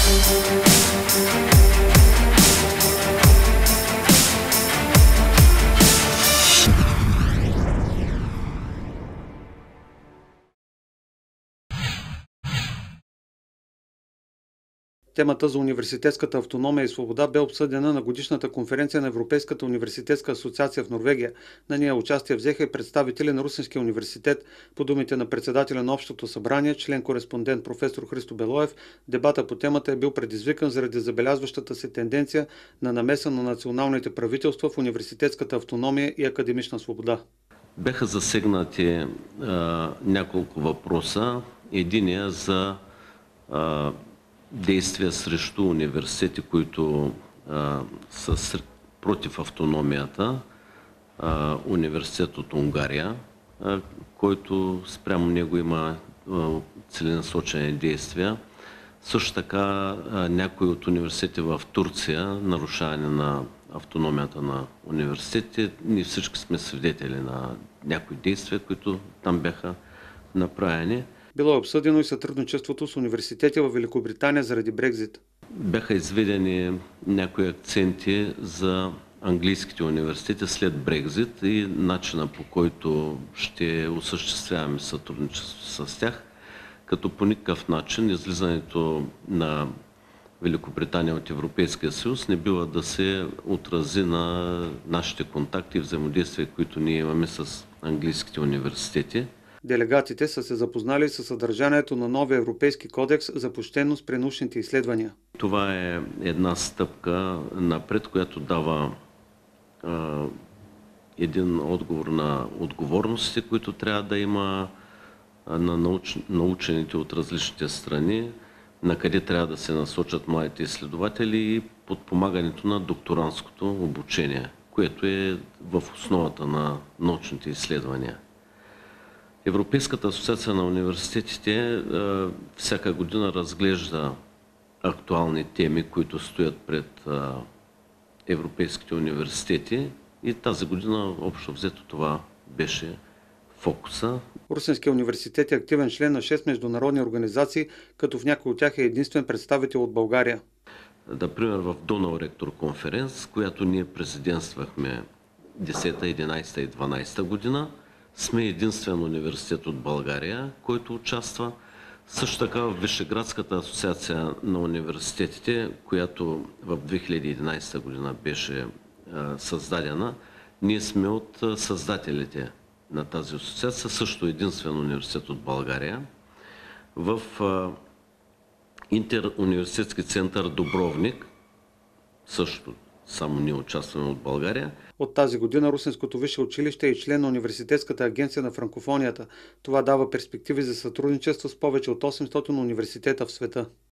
Темата за университетската автономия и свобода бе обсъдена на годишната конференция на Европейската университетска асоциация в Норвегия. На нея участие взеха и представители на Русенския университет. По думите на председателя на Общото събрание, член-кореспондент професор Христо Белоев, дебата по темата е бил предизвикан заради забелязващата се тенденция на намеса на националните правителства в университетската автономия и академична свобода. Бяха засегнати няколко въпроса. Единия за действия срещу университети, които са против автономията. Университет от Унгария, който спрямо него има целенасочени действия. Също така някои от университети в Турция, нарушаване на автономията на университетите. Ние всички сме свидетели на някои действия, които там бяха направени. Било е обсъдено и сътрудничеството с университети в Великобритания заради Брекзит. Бяха изведени някои акценти за английските университети след Брекзит и начина, по който ще осъществяваме сътрудничество с тях, като по никакъв начин излизането на Великобритания от Европейския съюз не бива да се отрази на нашите контакти и взаимодействия, които ние имаме с английските университети. Делегатите са се запознали със съдържанието на новия Европейски кодекс за почтеност при научните изследвания. Това е една стъпка напред, която дава един отговор на отговорностите, които трябва да има на учените от различните страни, на къде трябва да се насочат младите изследователи и подпомагането на докторантското обучение, което е в основата на научните изследвания. Европейската асоциация на университетите всяка година разглежда актуални теми, които стоят пред европейските университети и тази година общо взето това беше фокуса. Русенския университет е активен член на 6 международни организации, като в някои от тях е единствен представител от България. Например в Donau Rector Conference, която ние президентствахме 10, 11 и 12 година, сме единствен университет от България, който участва. Също така в Вишеградската асоциация на университетите, която в 2011 година беше създадена, ние сме от създателите на тази асоциация, също единствен университет от България. В Интеруниверситетски център Дубровник, също само ние участваме от България. От тази година Русенското висше училище е член на Университетската агенция на франкофонията. Това дава перспективи за сътрудничество с повече от 800 университета в света.